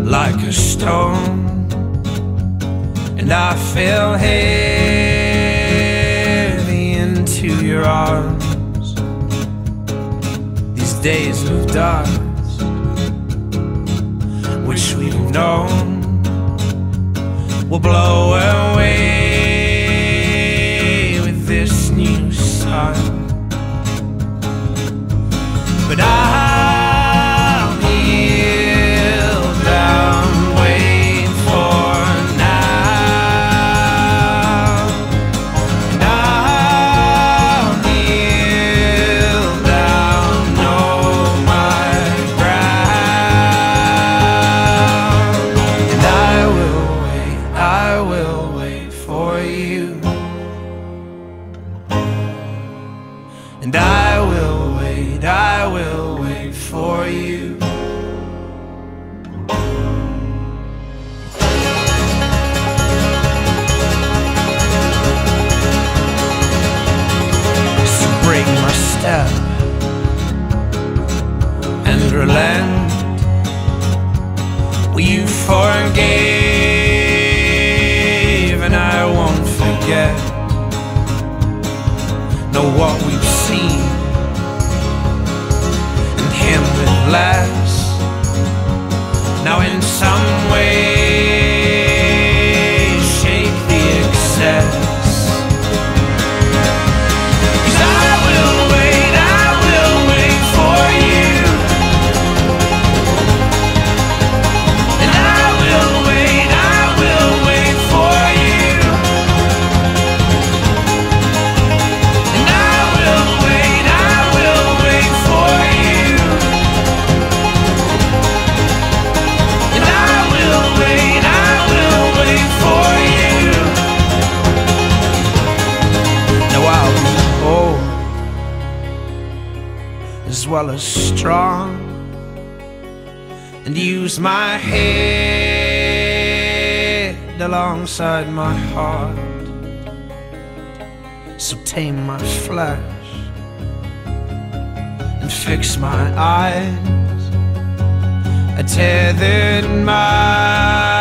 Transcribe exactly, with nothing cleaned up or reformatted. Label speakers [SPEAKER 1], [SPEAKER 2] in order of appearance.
[SPEAKER 1] like a stone, and I fell heavy into your arms. These days of dust, which we've known, will blow away with this new sun. But I'll kneel down, wait for now. And I'll kneel down, know my ground. And I will wait, I will wait for you. And I will wait, I will wait for you. So break my step and relent. Well, you forgave and I won't forget. Know what we've seen, and him with less. Now in some way shake the excess. 'Cause I will wait, I will wait for you. And I will wait, I will wait for you. And I will wait, I will wait for you. And I will wait, I will wait for you. Now I'll be old as well as strong, and use my head alongside my heart. So tame my flesh and fix my eyes. I tethered my